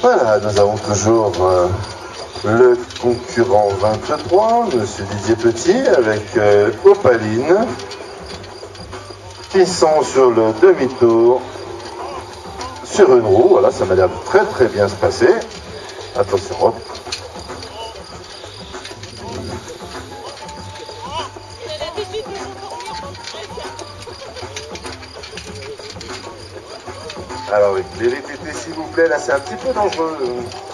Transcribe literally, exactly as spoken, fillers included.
Voilà, nous avons toujours euh, le concurrent vingt-trois, Monsieur Didier Petit, avec euh, Opaline, qui sont sur le demi-tour, sur une roue. Voilà, ça m'a l'air de très très bien se passer. Attention, hop. Alors, oui, les répéter s'il vous plaît, là c'est un petit peu dangereux.